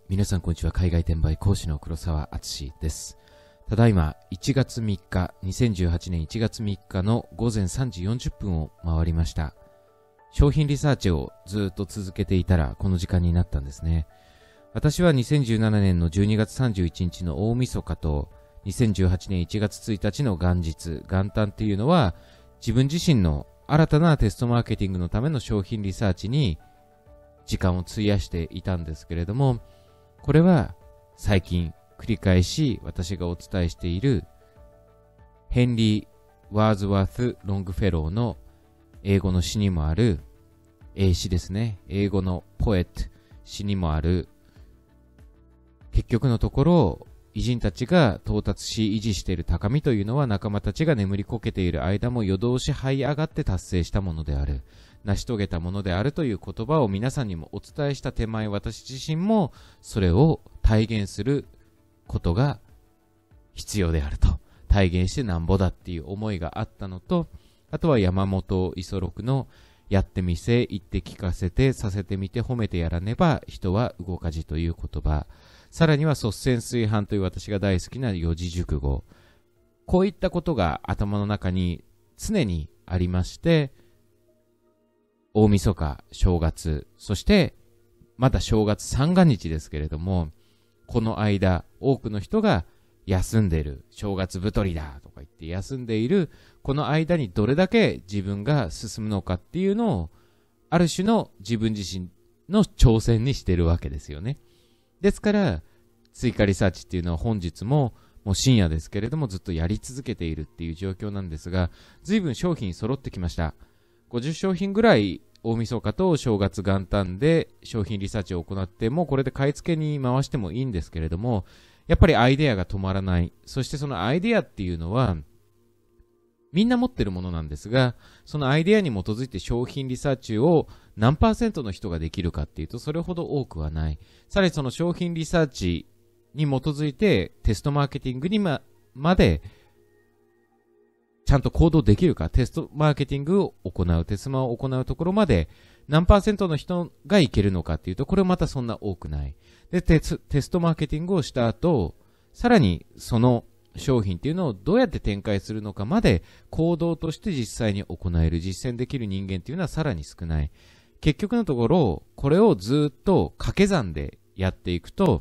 皆さんこんにちは。海外転売講師の黒沢敦です。ただいま1月3日、2018年1月3日の午前3時40分を回りました。商品リサーチをずっと続けていたらこの時間になったんですね。私は2017年の12月31日の大晦日と2018年1月1日の元日、元旦っていうのは自分自身の新たなテストマーケティングのための商品リサーチに時間を費やしていたんですけれども、これは最近繰り返し私がお伝えしているヘンリー・ワーズワース・ロングフェローの英語の詩にもある英詩ですね。英語のポエット詩にもある、結局のところ偉人たちが到達し維持している高みというのは仲間たちが眠りこけている間も夜通し這い上がって達成したものである、成し遂げたものであるという言葉を皆さんにもお伝えした手前、私自身もそれを体現することが必要であると、体現してなんぼだっていう思いがあったのと、あとは山本五十六のやってみせ、言って聞かせて、させてみて、褒めてやらねば人は動かじという言葉、さらには率先垂範という私が大好きな四字熟語、こういったことが頭の中に常にありまして、大晦日、正月、そしてまだ正月三が日ですけれども、この間多くの人が休んでいる、正月太りだとか言って休んでいるこの間にどれだけ自分が進むのかっていうのを、ある種の自分自身の挑戦にしているわけですよね。ですから追加リサーチっていうのは本日ももう深夜ですけれどもずっとやり続けているっていう状況なんですが、随分商品揃ってきました。50商品ぐらい大晦日と正月元旦で商品リサーチを行って、もうこれで買い付けに回してもいいんですけれども、やっぱりアイデアが止まらない。そしてそのアイデアっていうのはみんな持ってるものなんですが、そのアイデアに基づいて商品リサーチを何%の人ができるかっていうとそれほど多くはない。さらにその商品リサーチに基づいてテストマーケティングにまでちゃんと行動できるか、テストマーケティングを行う、テスマを行うところまで何%の人がいけるのかっていうと、これまたそんな多くない。で、テストマーケティングをした後、さらにその商品っていうのをどうやって展開するのかまで行動として実際に行える、実践できる人間っていうのはさらに少ない。結局のところ、これをずっと掛け算でやっていくと、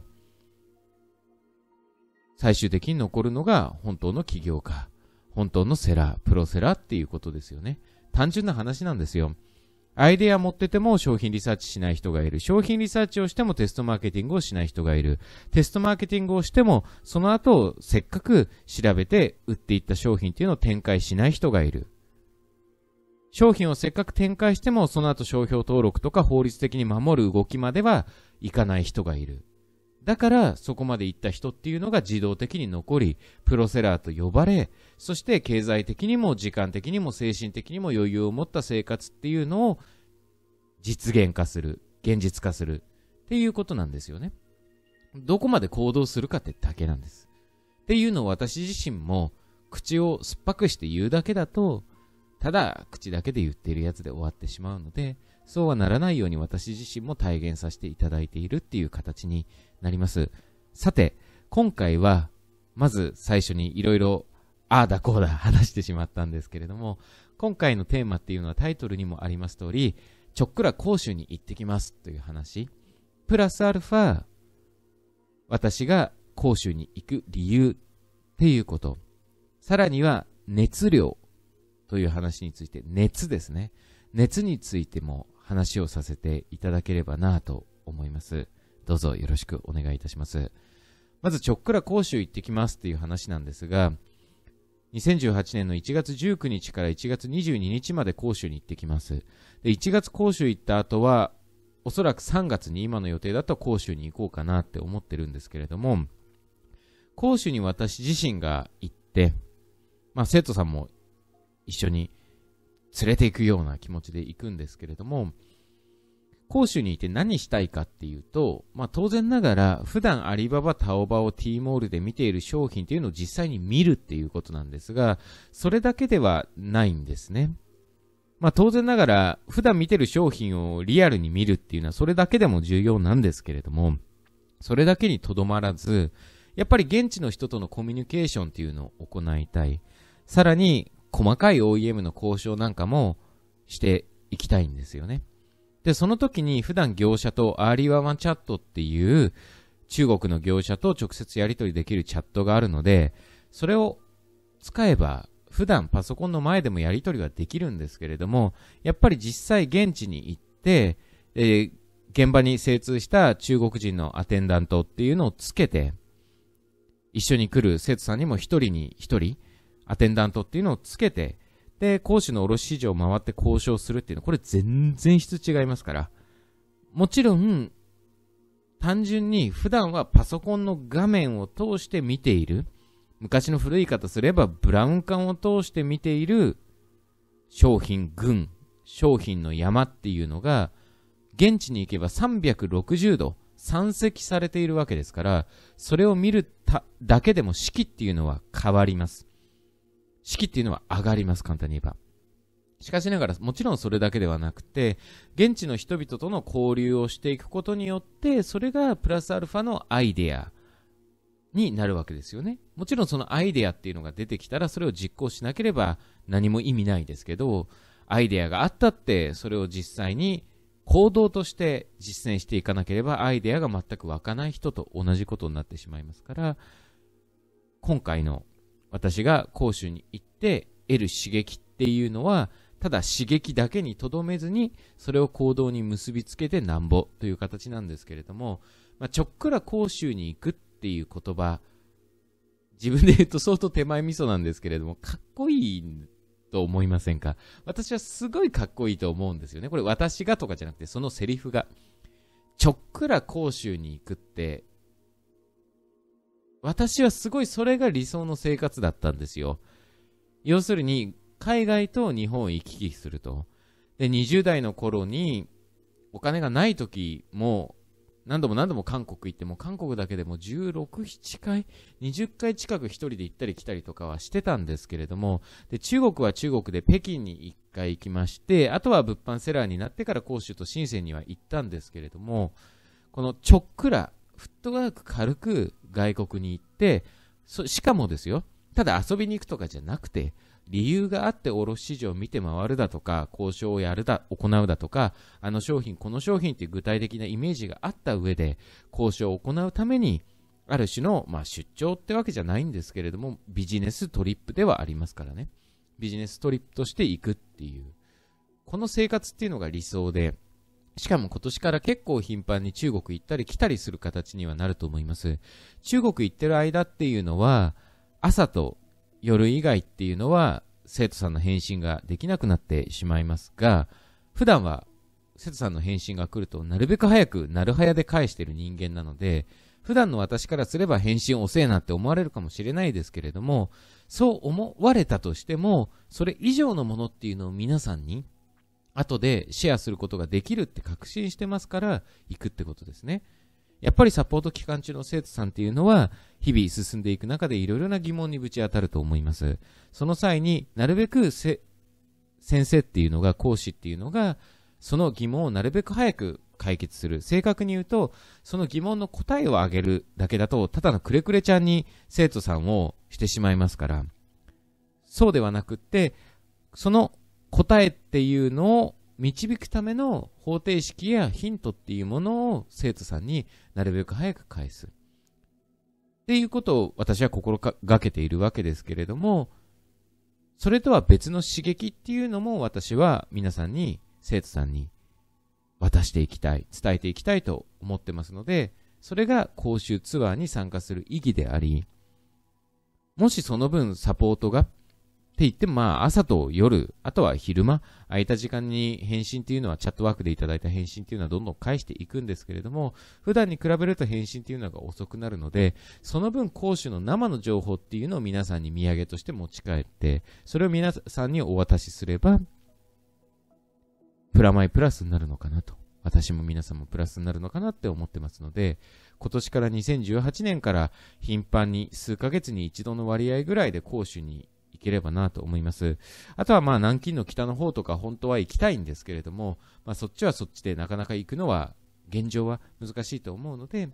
最終的に残るのが本当の起業家、本当のセラー、プロセラーっていうことですよね。単純な話なんですよ。アイデア持ってても商品リサーチしない人がいる。商品リサーチをしてもテストマーケティングをしない人がいる。テストマーケティングをしてもその後せっかく調べて売っていった商品っていうのを展開しない人がいる。商品をせっかく展開してもその後商標登録とか法律的に守る動きまではいかない人がいる。だからそこまで行った人っていうのが自動的に残り、プロセラーと呼ばれ、そして経済的にも時間的にも精神的にも余裕を持った生活っていうのを実現化する、現実化するっていうことなんですよね。どこまで行動するかってだけなんです。っていうのを私自身も口を酸っぱくして言うだけだと、ただ口だけで言っているやつで終わってしまうので、そうはならないように私自身も体現させていただいているっていう形になります。さて、今回はまず最初にいろいろああだこうだ話してしまったんですけれども、今回のテーマっていうのはタイトルにもあります通り、ちょっくら講習に行ってきますという話、プラスアルファ私が講習に行く理由っていうこと、さらには熱量という話について、熱ですね、熱についても話をさせていただければなと思います。どうぞよろしくお願いいたします。まずちょっくら講習行ってきますっていう話なんですが、2018年の1月19日から1月22日まで講習に行ってきます。で、1月講習行った後はおそらく3月に今の予定だと講習に行こうかなって思ってるんですけれども、講習に私自身が行って、生徒さんも一緒に連れて行くような気持ちで行くんですけれども、講習にいて何したいかっていうと、当然ながら普段アリババ、タオバオ、Tモールで見ている商品っていうのを実際に見るっていうことなんですが、それだけではないんですね。当然ながら普段見てる商品をリアルに見るっていうのはそれだけでも重要なんですけれども、 それだけにとどまらず、やっぱり現地の人とのコミュニケーションっていうのを行いたい。さらに、細かい OEM の交渉なんかもしていきたいんですよね。で、その時に普段業者とアーリーワンワンチャットっていう中国の業者と直接やり取りできるチャットがあるので、それを使えば普段パソコンの前でもやり取りはできるんですけれども、やっぱり実際現地に行って、現場に精通した中国人のアテンダントっていうのをつけて、一緒に来る生徒さんにも一人に一人アテンダントっていうのをつけて、で、講師の卸市場を回って交渉するっていうのは、これ全然質違いますから。もちろん、単純に普段はパソコンの画面を通して見ている。昔の古い言い方すれば、ブラウン管を通して見ている商品群、商品の山っていうのが、現地に行けば360度山積されているわけですから、それを見るだけでも士気っていうのは変わります。士気っていうのは上がります、簡単に言えば。しかしながら、もちろんそれだけではなくて、現地の人々との交流をしていくことによって、それがプラスアルファのアイデアになるわけですよね。もちろんそのアイデアっていうのが出てきたら、それを実行しなければ何も意味ないですけど、アイデアがあったって、それを実際に行動として実践していかなければ、アイデアが全く湧かない人と同じことになってしまいますから、今回の私が講習に行って得る刺激っていうのは、ただ刺激だけにとどめずに、それを行動に結びつけてなんぼという形なんですけれども、ちょっくら講習に行くっていう言葉、自分で言うと相当手前味噌なんですけれども、かっこいいと思いませんか？私はすごいかっこいいと思うんですよね。これ私がとかじゃなくて、そのセリフが。ちょっくら講習に行くって、私はすごいそれが理想の生活だったんですよ。要するに、海外と日本を行き来すると。で、20代の頃に、お金がない時も、何度も韓国行っても、韓国だけでも16、7回、20回近く一人で行ったり来たりとかはしてたんですけれども、で、中国は中国で北京に1回行きまして、あとは物販セラーになってから広州と深センには行ったんですけれども、このちょっくら、フットワーク軽く外国に行って、しかもですよ、ただ遊びに行くとかじゃなくて、理由があって卸市場を見て回るだとか、交渉を行うだとか、あの商品、この商品っていう具体的なイメージがあった上で、交渉を行うために、ある種の、出張ってわけじゃないんですけれども、ビジネストリップではありますからね。ビジネストリップとして行くっていう。この生活っていうのが理想で、しかも今年から結構頻繁に中国行ったり来たりする形にはなると思います。中国行ってる間っていうのは、朝と夜以外っていうのは生徒さんの返信ができなくなってしまいますが、普段は生徒さんの返信が来るとなるべく早くなるはやで返している人間なので、普段の私からすれば返信遅えなって思われるかもしれないですけれども、そう思われたとしても、それ以上のものっていうのを皆さんに後でシェアすることができるって確信してますから行くってことですね。やっぱりサポート期間中の生徒さんっていうのは日々進んでいく中でいろいろな疑問にぶち当たると思います。その際になるべく先生っていうのが、講師っていうのがその疑問をなるべく早く解決する。正確に言うとその疑問の答えをあげるだけだとただのくれくれちゃんに生徒さんをしてしまいますから、そうではなくってその答えっていうのを導くための方程式やヒントっていうものを生徒さんになるべく早く返すっていうことを私は心がけているわけですけれども、それとは別の刺激っていうのも私は皆さんに、生徒さんに渡していきたい、伝えていきたいと思ってますので、それが講習ツアーに参加する意義であり、もしその分サポートがって言っても朝と夜、あとは昼間、空いた時間に返信っていうのはチャットワークでいただいた返信っていうのはどんどん返していくんですけれども、普段に比べると返信っていうのが遅くなるので、その分講師の生の情報っていうのを皆さんに土産として持ち帰って、それを皆さんにお渡しすれば、プラマイプラスになるのかなと。私も皆さんもプラスになるのかなって思ってますので、今年から2018年から頻繁に数ヶ月に一度の割合ぐらいで講習に行ければなと思います。あとは南京の北の方とか本当は行きたいんですけれども、そっちはそっちでなかなか行くのは現状は難しいと思うので、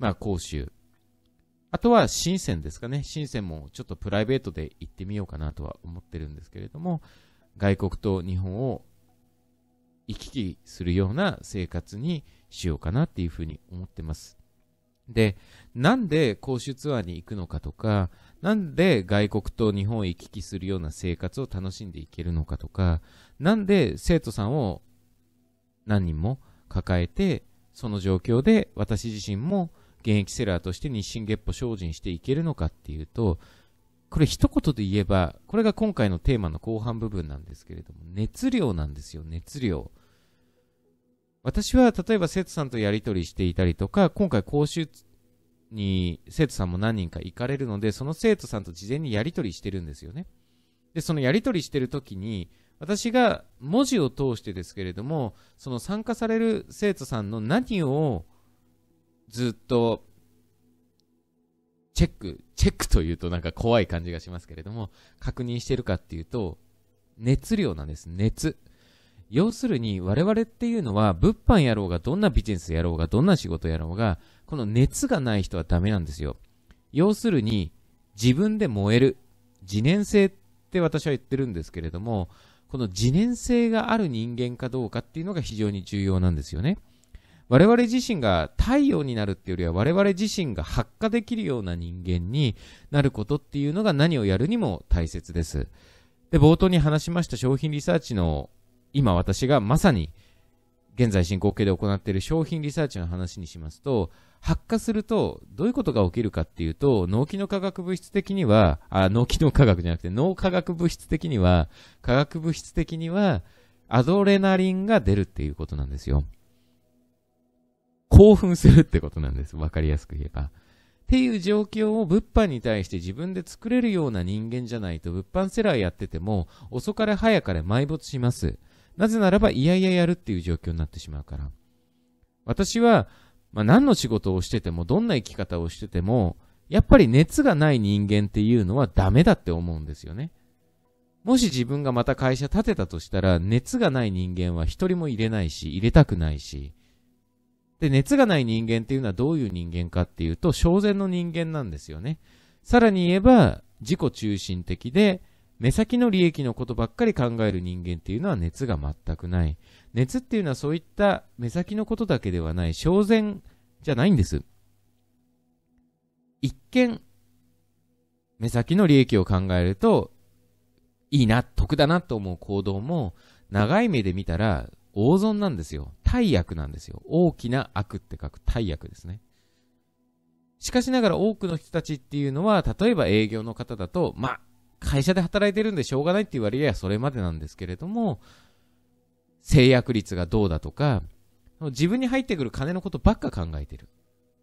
講習。あとは深センですかね。深センもちょっとプライベートで行ってみようかなとは思ってるんですけれども、外国と日本を行き来するような生活にしようかなっていうふうに思ってます。で、なんで講習ツアーに行くのかとか、なんで外国と日本を行き来するような生活を楽しんでいけるのかとか、なんで生徒さんを何人も抱えて、その状況で私自身も現役セラーとして日進月歩精進していけるのかっていうと、これ一言で言えば、これが今回のテーマの後半部分なんですけれども、熱量なんですよ、熱量。私は例えば生徒さんとやり取りしていたりとか、今回講習に生徒さんも何人か行かれるので、その生徒さんと事前にやり取りしてるんですよね。で、そのやり取りしてるときに、私が文字を通してですけれども、その参加される生徒さんの何をずっとチェックというとなんか怖い感じがしますけれども、確認してるかっていうと、熱量なんです、熱。要するに我々っていうのは物販やろうがどんなビジネスやろうがどんな仕事やろうがこの熱がない人はダメなんですよ。要するに自分で燃える自燃性って私は言ってるんですけれども、この自燃性がある人間かどうかっていうのが非常に重要なんですよね。我々自身が太陽になるっていうよりは我々自身が発火できるような人間になることっていうのが何をやるにも大切です。で、冒頭に話しました商品リサーチの今私がまさに現在進行形で行っている商品リサーチの話にしますと、発火するとどういうことが起きるかっていうと、脳機能化学物質的には、脳機能化学じゃなくて脳化学物質的には、化学物質的にはアドレナリンが出るっていうことなんですよ。興奮するってことなんです。わかりやすく言えば。っていう状況を物販に対して自分で作れるような人間じゃないと物販セラーやってても遅かれ早かれ埋没します。なぜならばいやいややるっていう状況になってしまうから。私は、何の仕事をしててもどんな生き方をしててもやっぱり熱がない人間っていうのはダメだって思うんですよね。もし自分がまた会社建てたとしたら熱がない人間は一人も入れないし入れたくないし、で、熱がない人間っていうのはどういう人間かっていうと、焦然の人間なんですよね。さらに言えば、自己中心的で、目先の利益のことばっかり考える人間っていうのは熱が全くない。熱っていうのはそういった目先のことだけではない、焦然じゃないんです。一見、目先の利益を考えると、いいな、得だなと思う行動も、長い目で見たら、大損なんですよ。大悪なんですよ。大きな悪って書く大悪ですね。しかしながら多くの人たちっていうのは、例えば営業の方だと、会社で働いてるんでしょうがないって言われりゃそれまでなんですけれども、制約率がどうだとか、自分に入ってくる金のことばっか考えてる。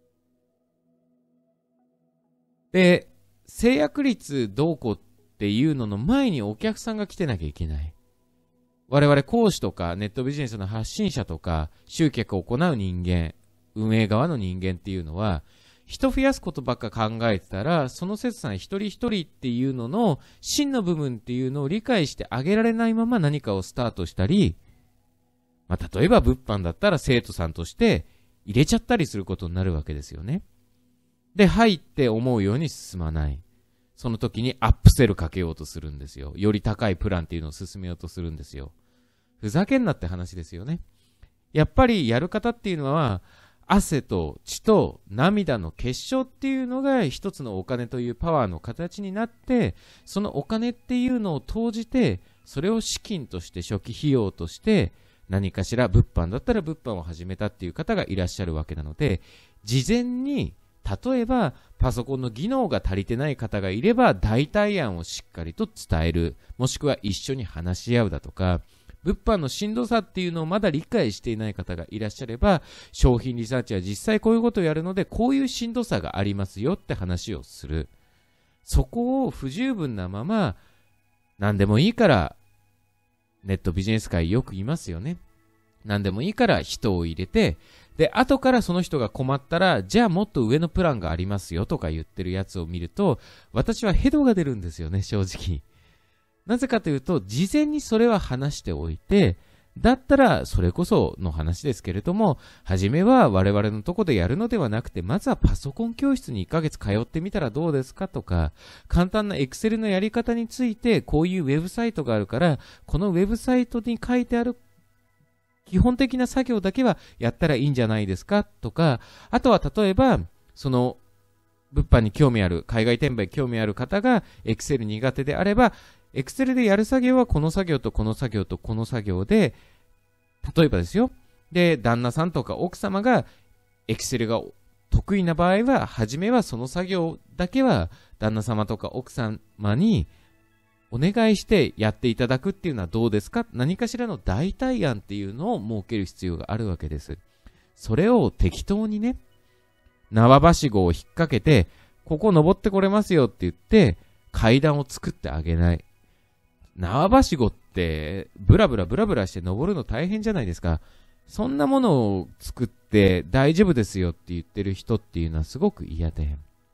で、制約率どうこうっていうのの前にお客さんが来てなきゃいけない。我々講師とかネットビジネスの発信者とか集客を行う人間、運営側の人間っていうのは人増やすことばっか考えてたら、その生徒さん一人一人っていうのの真の部分っていうのを理解してあげられないまま何かをスタートしたり、例えば物販だったら生徒さんとして入れちゃったりすることになるわけですよね。で、入って思うように進まない。その時にアップセルかけようとするんですよ。より高いプランっていうのを進めようとするんですよ。ふざけんなって話ですよね。やっぱりやる方っていうのは、汗と血と涙の結晶っていうのが一つのお金というパワーの形になって、そのお金っていうのを投じて、それを資金として初期費用として、何かしら物販だったら物販を始めたっていう方がいらっしゃるわけなので、事前に例えばパソコンの技能が足りてない方がいれば代替案をしっかりと伝える、もしくは一緒に話し合うだとか、物販のしんどさっていうのをまだ理解していない方がいらっしゃれば、商品リサーチは実際こういうことをやるのでこういうしんどさがありますよって話をする。そこを不十分なまま何でもいいからネットビジネス界よく言いますよね。何でもいいから人を入れて、で後からその人が困ったらじゃあもっと上のプランがありますよとか言ってるやつを見ると、私はヘドが出るんですよね、正直。なぜかというと、事前にそれは話しておいて、 だったら、それこその話ですけれども、初めは我々のとこでやるのではなくて、まずはパソコン教室に1ヶ月通ってみたらどうですかとか、簡単な Excel のやり方について、こういうウェブサイトがあるから、このウェブサイトに書いてある基本的な作業だけはやったらいいんじゃないですかとか、あとは例えば、その、物販に興味ある、海外転売興味ある方が Excel 苦手であれば、Excel でやる作業はこの作業とこの作業とこの作業で、例えばですよ。で、旦那さんとか奥様が Excel が得意な場合は、初めはその作業だけは旦那様とか奥様にお願いしてやっていただくっていうのはどうですか？何かしらの代替案っていうのを設ける必要があるわけです。それを適当にね、縄ばしごを引っ掛けて、ここ登ってこれますよって言って、階段を作ってあげない。縄ばしごって、ブラブラして登るの大変じゃないですか。そんなものを作って大丈夫ですよって言ってる人っていうのはすごく嫌で。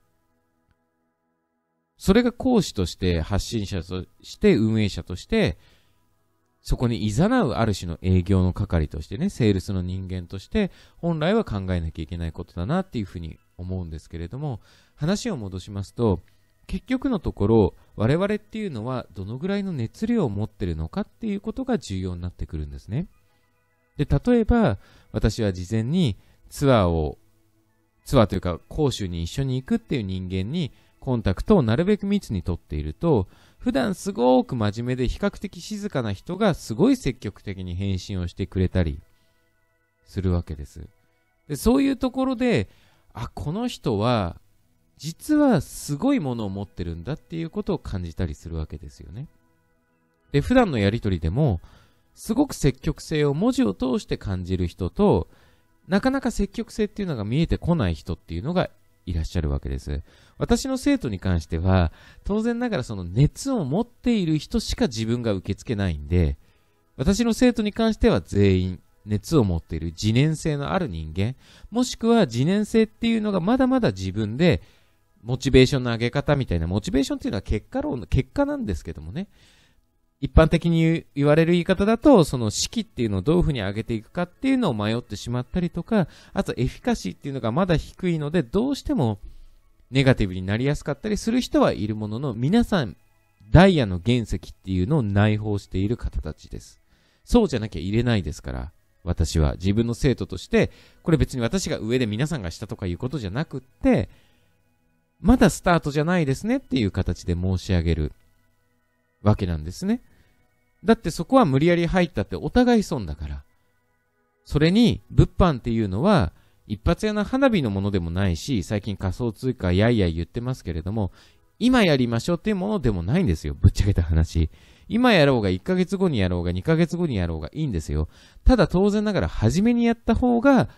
それが講師として、発信者として、運営者として、そこに誘うある種の営業の係としてね、セールスの人間として、本来は考えなきゃいけないことだなっていうふうに思うんですけれども、話を戻しますと、結局のところ、我々っていうのはどのぐらいの熱量を持ってるのかっていうことが重要になってくるんですね。で、例えば、私は事前にツアーというか、講習に一緒に行くっていう人間に、コンタクトをなるべく密に取っていると、普段すごく真面目で比較的静かな人がすごい積極的に返信をしてくれたりするわけです。で、そういうところで、この人は実はすごいものを持ってるんだっていうことを感じたりするわけですよね。で、普段のやりとりでも、すごく積極性を文字を通して感じる人と、なかなか積極性っていうのが見えてこない人っていうのがいらっしゃるわけです。私の生徒に関しては、当然ながらその熱を持っている人しか自分が受け付けないんで、私の生徒に関しては全員熱を持っている自燃性のある人間、もしくは自燃性っていうのがまだまだ自分でモチベーションの上げ方みたいな、モチベーションっていうのは結果なんですけどもね、一般的に言われる言い方だと、その士気っていうのをどういうふうに上げていくかっていうのを迷ってしまったりとか、あとエフィカシーっていうのがまだ低いので、どうしてもネガティブになりやすかったりする人はいるものの、皆さんダイヤの原石っていうのを内包している方たちです。そうじゃなきゃ入れないですから、私は自分の生徒として、これ別に私が上で皆さんが下とかいうことじゃなくって、まだスタートじゃないですねっていう形で申し上げるわけなんですね。だってそこは無理やり入ったってお互い損だから。それに物販っていうのは一発屋の花火のものでもないし、最近仮想通貨やいやい言ってますけれども、今やりましょうっていうものでもないんですよ。ぶっちゃけた話。今やろうが1ヶ月後にやろうが2ヶ月後にやろうがいいんですよ。ただ当然ながら早めにやった方が、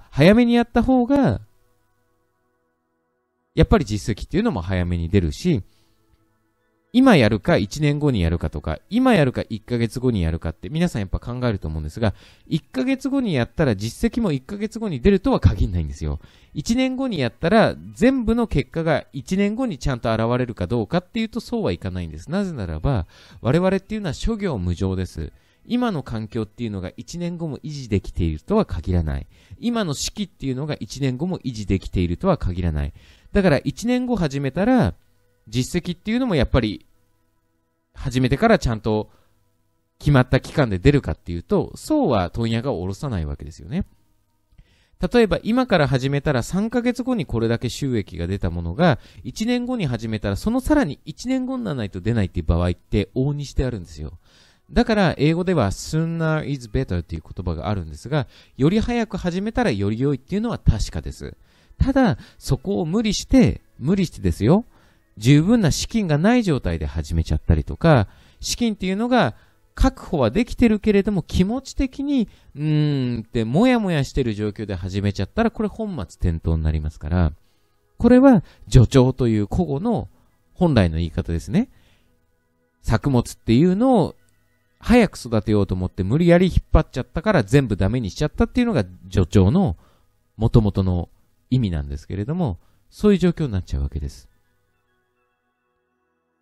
やっぱり実績っていうのも早めに出るし、今やるか1年後にやるかとか、今やるか1ヶ月後にやるかって皆さんやっぱ考えると思うんですが、1ヶ月後にやったら実績も1ヶ月後に出るとは限らないんですよ。1年後にやったら全部の結果が1年後にちゃんと現れるかどうかっていうとそうはいかないんです。なぜならば、我々っていうのは諸行無常です。今の環境っていうのが1年後も維持できているとは限らない。今の式っていうのが1年後も維持できているとは限らない。だから1年後始めたら、実績っていうのもやっぱり始めてからちゃんと決まった期間で出るかっていうと、そうは問屋が下ろさないわけですよね。例えば今から始めたら3ヶ月後にこれだけ収益が出たものが1年後に始めたらそのさらに1年後にならないと出ないっていう場合って往々にしてあるんですよ。だから英語では sooner is better っていう言葉があるんですが、より早く始めたらより良いっていうのは確かです。ただそこを無理してですよ。十分な資金がない状態で始めちゃったりとか、資金っていうのが確保はできてるけれども気持ち的にってもやもやしてる状況で始めちゃったらこれ本末転倒になりますから、これは助長という古語の本来の言い方ですね。作物っていうのを早く育てようと思って無理やり引っ張っちゃったから全部ダメにしちゃったっていうのが助長の元々の意味なんですけれども、そういう状況になっちゃうわけです。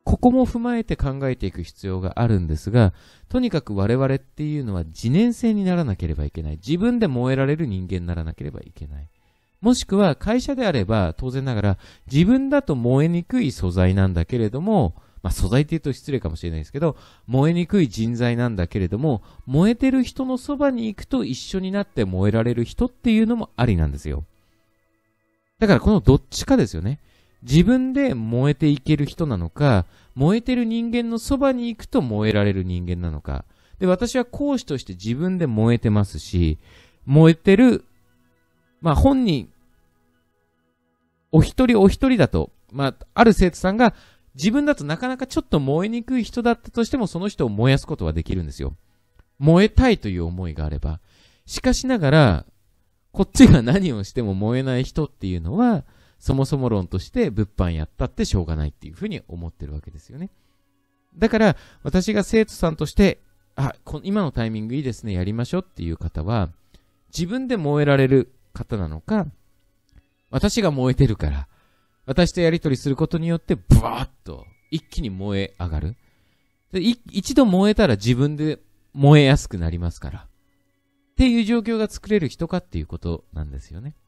ここも踏まえて考えていく必要があるんですが、とにかく我々っていうのは自燃性にならなければいけない。自分で燃えられる人間にならなければいけない。もしくは会社であれば当然ながら自分だと燃えにくい素材なんだけれども、素材って言うと失礼かもしれないですけど、燃えにくい人材なんだけれども、燃えてる人のそばに行くと一緒になって燃えられる人っていうのもありなんですよ。だからこのどっちかですよね。自分で燃えていける人なのか、燃えてる人間のそばに行くと燃えられる人間なのか。で、私は講師として自分で燃えてますし、燃えてる、本人、お一人お一人だと、ある生徒さんが自分だとなかなかちょっと燃えにくい人だったとしてもその人を燃やすことはできるんですよ。燃えたいという思いがあれば。しかしながら、こっちが何をしても燃えない人っていうのは、そもそも論として物販やったってしょうがないっていうふうに思ってるわけですよね。だから、私が生徒さんとして、今のタイミングいいですね、やりましょうっていう方は、自分で燃えられる方なのか、私が燃えてるから、私とやりとりすることによって、ブワーッと一気に燃え上がる。で一度燃えたら自分で燃えやすくなりますから。っていう状況が作れる人かっていうことなんですよね。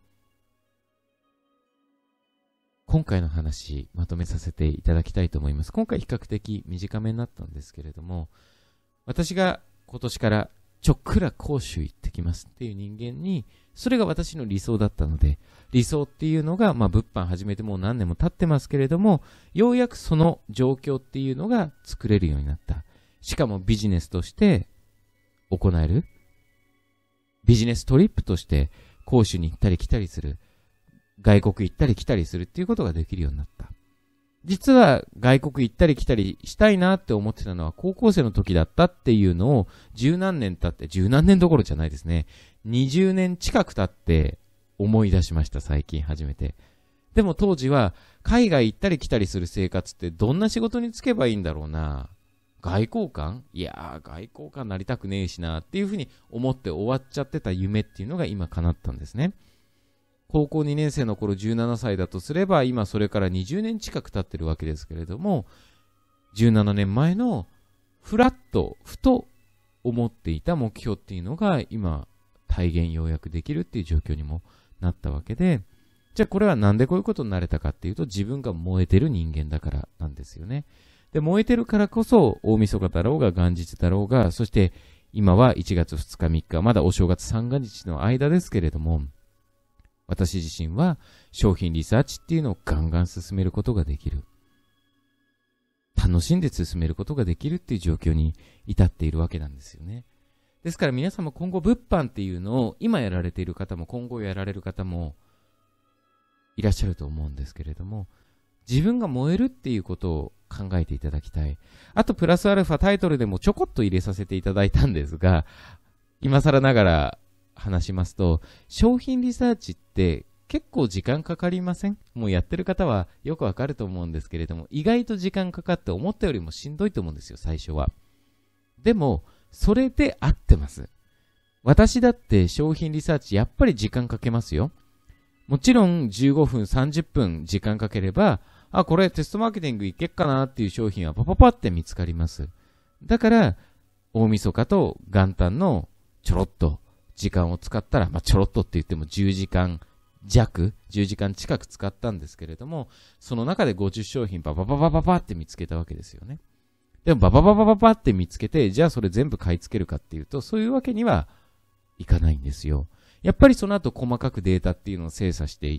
今回の話、まとめさせていただきたいと思います。今回比較的短めになったんですけれども、私が今年からちょっくら講習行ってきますっていう人間に、それが私の理想だったので、理想っていうのが、物販始めてもう何年も経ってますけれども、ようやくその状況っていうのが作れるようになった。しかもビジネスとして行える。ビジネストリップとして講習に行ったり来たりする。外国行ったり来たりするっていうことができるようになった。実は外国行ったり来たりしたいなって思ってたのは高校生の時だったっていうのを十何年経って、十何年どころじゃないですね。20年近く経って思い出しました、最近初めて。でも当時は海外行ったり来たりする生活ってどんな仕事に就けばいいんだろうな。外交官？いやー、外交官なりたくねえしなっていうふうに思って終わっちゃってた夢っていうのが今叶ったんですね。高校2年生の頃17歳だとすれば今それから20年近く経ってるわけですけれども、17年前のふと思っていた目標っていうのが今体現ようやくできるっていう状況にもなったわけで、じゃあこれはなんでこういうことになれたかっていうと、自分が燃えてる人間だからなんですよね。で、燃えてるからこそ大晦日だろうが元日だろうが、そして今は1月2日3日、まだお正月三が日の間ですけれども、私自身は商品リサーチっていうのをガンガン進めることができる。楽しんで進めることができるっていう状況に至っているわけなんですよね。ですから皆様今後物販っていうのを今やられている方も今後やられる方もいらっしゃると思うんですけれども、自分が燃えるっていうことを考えていただきたい。あとプラスアルファタイトルでもちょこっと入れさせていただいたんですが、今更ながら話しますと、商品リサーチって結構時間かかりません？もうやってる方はよくわかると思うんですけれども、意外と時間かかって思ったよりもしんどいと思うんですよ、最初は。でも、それで合ってます。私だって商品リサーチやっぱり時間かけますよ。もちろん15分、30分時間かければ、これテストマーケティングいけっかなっていう商品はパパパって見つかります。だから、大晦日と元旦のちょろっと時間を使ったら、ちょろっとって言っても10時間弱、10時間近く使ったんですけれども、その中で50商品パパパパパパって見つけたわけですよね。でもパパパパパパって見つけて、じゃあそれ全部買い付けるかっていうと、そういうわけにはいかないんですよ。やっぱりその後細かくデータっていうのを精査していって、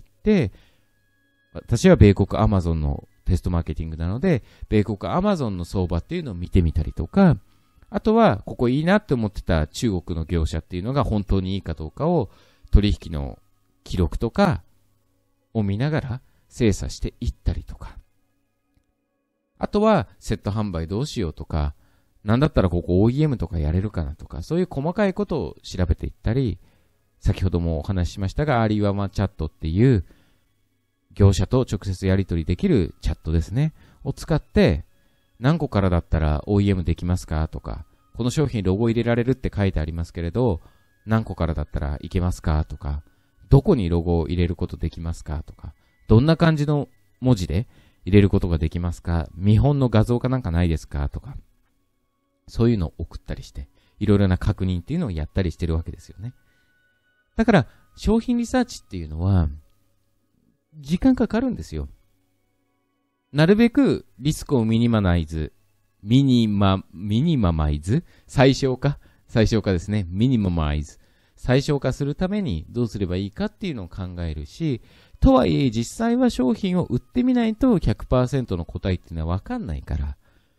私は米国アマゾンのテストマーケティングなので、米国アマゾンの相場っていうのを見てみたりとか、あとはここいいなって思ってた中国の業者っていうのが本当にいいかどうかを取引の記録とかを見ながら精査していったりとか、あとはセット販売どうしようとか、なんだったらここ OEM とかやれるかなとか、そういう細かいことを調べていったり、先ほどもお話ししましたが、アリワマチャットっていう業者と直接やり取りできるチャットですね、を使って何個からだったら OEM できますかとか、この商品ロゴ入れられるって書いてありますけれど、何個からだったらいけますかとか、どこにロゴを入れることできますかとか、どんな感じの文字で入れることができますか、見本の画像かなんかないですかとか、そういうのを送ったりして、いろいろな確認っていうのをやったりしてるわけですよね。だから、商品リサーチっていうのは、時間かかるんですよ。なるべくリスクをミニママイズ、最小化ですね。ミニママイズ。最小化するためにどうすればいいかっていうのを考えるし、とはいえ実際は商品を売ってみないと 100% の答えっていうのはわかんないから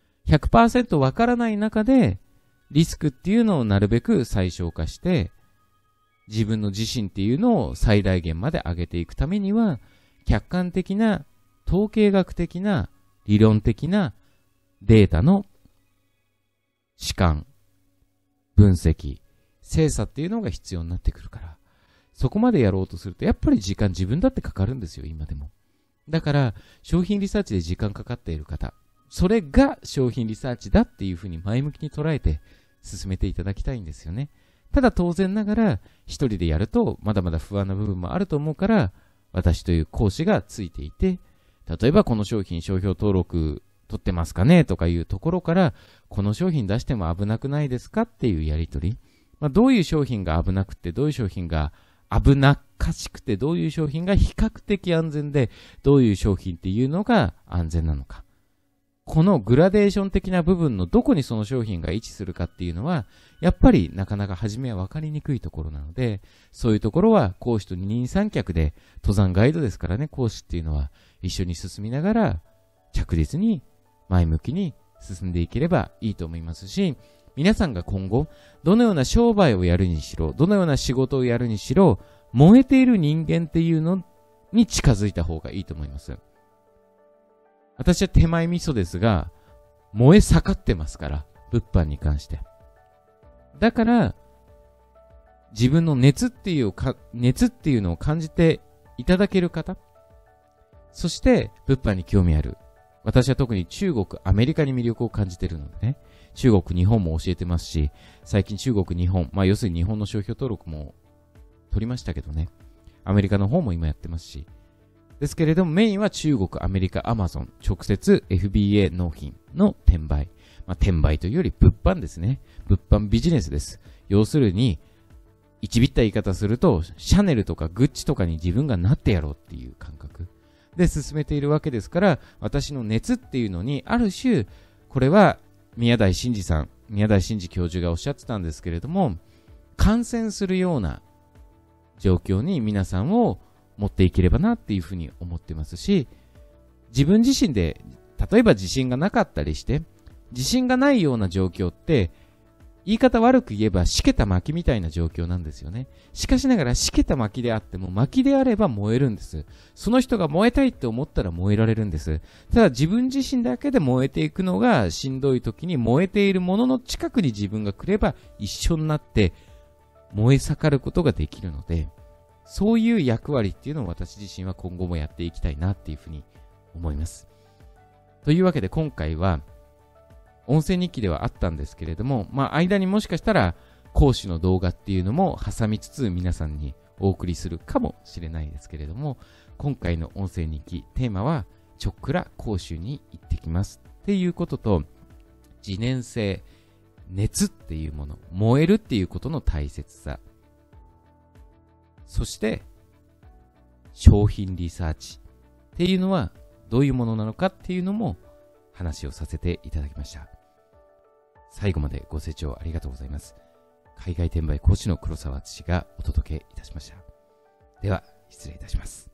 、100% わからない中でリスクっていうのをなるべく最小化して、自分の自身っていうのを最大限まで上げていくためには、客観的な、統計学的な、理論的なデータの主観、分析、精査っていうのが必要になってくるから、そこまでやろうとするとやっぱり時間自分だってかかるんですよ、今でも。だから商品リサーチで時間かかっている方、それが商品リサーチだっていうふうに前向きに捉えて進めていただきたいんですよね。ただ当然ながら一人でやるとまだまだ不安な部分もあると思うから、私という講師がついていて、例えばこの商品商標登録取ってますかねとかいうところから、この商品出しても危なくないですかっていうやり取り、どういう商品が危なくて、どういう商品が危なっかしくて、どういう商品が比較的安全で、どういう商品っていうのが安全なのか、このグラデーション的な部分のどこにその商品が位置するかっていうのは、やっぱりなかなか初めは分かりにくいところなので、そういうところは講師と二人三脚で、登山ガイドですからね、講師っていうのは一緒に進みながら着実に前向きに進んでいければいいと思いますし、皆さんが今後どのような商売をやるにしろ、どのような仕事をやるにしろ、燃えている人間っていうのに近づいた方がいいと思います。私は手前味噌ですが、燃え盛ってますから、物販に関して。だから、自分の熱っていうのを感じていただける方、そして物販に興味ある。私は特に中国、アメリカに魅力を感じているのでね、中国、日本も教えてますし、最近中国、日本、要するに日本の商標登録も取りましたけどね、アメリカの方も今やってますし、ですけれどもメインは中国、アメリカ、アマゾン、直接 FBA 納品の転売。転売というより物販ですね。物販ビジネスです。要するに、一ビった言い方すると、シャネルとかグッチとかに自分がなってやろうっていう感覚で進めているわけですから、私の熱っていうのに、ある種、これは宮台真司教授がおっしゃってたんですけれども、感染するような状況に皆さんを持っていければなっていうふうに思ってますし、自分自身で、例えば自信がなかったりして、自信がないような状況って、言い方悪く言えば、しけた薪みたいな状況なんですよね。しかしながら、しけた薪であっても、薪であれば燃えるんです。その人が燃えたいって思ったら燃えられるんです。ただ、自分自身だけで燃えていくのがしんどい時に、燃えているものの近くに自分が来れば、一緒になって、燃え盛ることができるので、そういう役割っていうのを私自身は今後もやっていきたいなっていうふうに思います。というわけで今回は、音声日記ではあったんですけれども、間にもしかしたら講師の動画っていうのも挟みつつ皆さんにお送りするかもしれないですけれども、今回の音声日記、テーマはちょっくら講習に行ってきますっていうことと、自燃性、熱っていうもの、燃えるっていうことの大切さ、そして商品リサーチっていうのはどういうものなのかっていうのも話をさせていただきました。最後までご清聴ありがとうございます。海外転売講師の黒沢敦がお届けいたしました。では失礼いたします。